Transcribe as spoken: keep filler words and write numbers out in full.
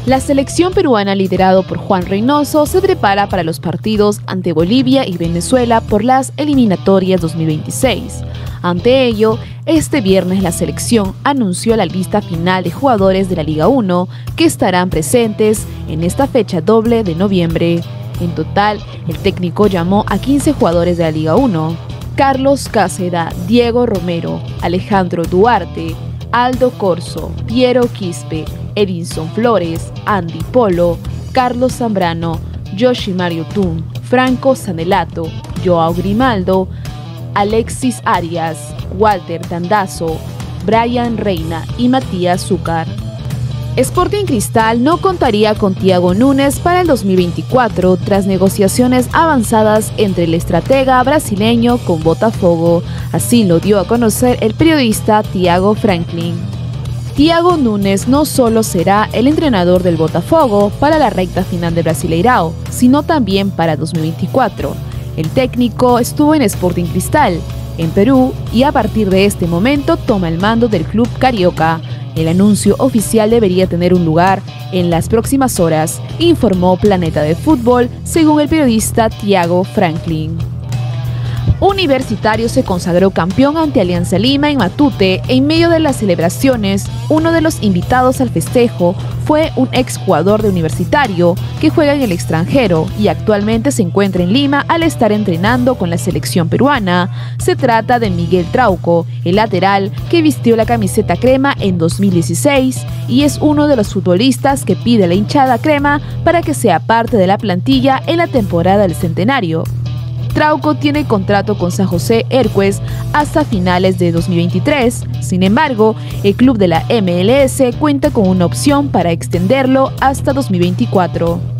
La selección peruana, liderado por Juan Reynoso, se prepara para los partidos ante Bolivia y Venezuela por las eliminatorias dos mil veintiséis. Ante ello, este viernes la selección anunció la lista final de jugadores de la Liga uno que estarán presentes en esta fecha doble de noviembre. En total, el técnico llamó a quince jugadores de la Liga uno: Carlos Cáceda, Diego Romero, Alejandro Duarte, Aldo Corso, Piero Quispe, Edinson Flores, Andy Polo, Carlos Zambrano, Yoshimar Yotun, Franco Sanelato, Joao Grimaldo, Alexis Arias, Walter Tandazo, Brian Reina y Matías Zúcar. Sporting Cristal no contaría con Thiago Nunes para el dos mil veinticuatro tras negociaciones avanzadas entre el estratega brasileño con Botafogo. Así lo dio a conocer el periodista Thiago Franklin. Thiago Nunes no solo será el entrenador del Botafogo para la recta final de Brasileirao, sino también para dos mil veinticuatro. El técnico estuvo en Sporting Cristal, en Perú, y a partir de este momento toma el mando del club carioca. El anuncio oficial debería tener un lugar en las próximas horas, informó Planeta de Fútbol, según el periodista Thiago Franklin. Universitario se consagró campeón ante Alianza Lima en Matute. En medio de las celebraciones, uno de los invitados al festejo fue un exjugador de Universitario que juega en el extranjero y actualmente se encuentra en Lima al estar entrenando con la selección peruana. Se trata de Miguel Trauco, el lateral que vistió la camiseta crema en dos mil dieciséis y es uno de los futbolistas que pide la hinchada crema para que sea parte de la plantilla en la temporada del centenario. Trauco tiene contrato con San José Earthquakes hasta finales de dos mil veintitrés. Sin embargo, el club de la M L S cuenta con una opción para extenderlo hasta dos mil veinticuatro.